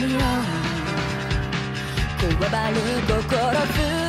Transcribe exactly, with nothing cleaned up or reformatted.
みようこわばる心震